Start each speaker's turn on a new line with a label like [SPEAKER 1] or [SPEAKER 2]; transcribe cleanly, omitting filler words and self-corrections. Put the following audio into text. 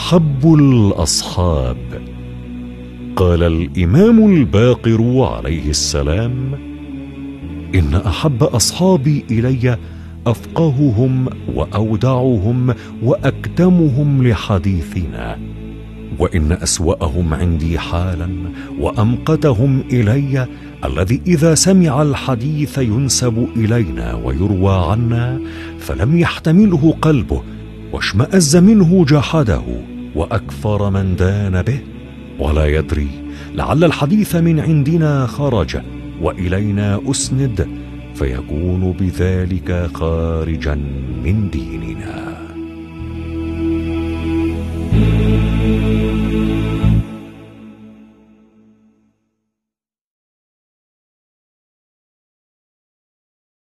[SPEAKER 1] أحب الأصحاب. قال الإمام الباقر عليه السلام: إن أحب أصحابي إلي أفقههم وأودعهم وأكتمهم لحديثنا، وإن أسوأهم عندي حالا وأمقتهم إلي الذي إذا سمع الحديث ينسب إلينا ويروى عنا فلم يحتمله قلبه، واشمأز منه جحده، وأكثر من دان به ولا يدري لعل الحديث من عندنا خرج وإلينا أسند، فيكون بذلك خارجا من ديننا.